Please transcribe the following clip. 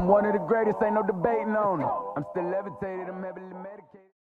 I'm one of the greatest, ain't no debating on it. I'm still levitated, I'm heavily medicated.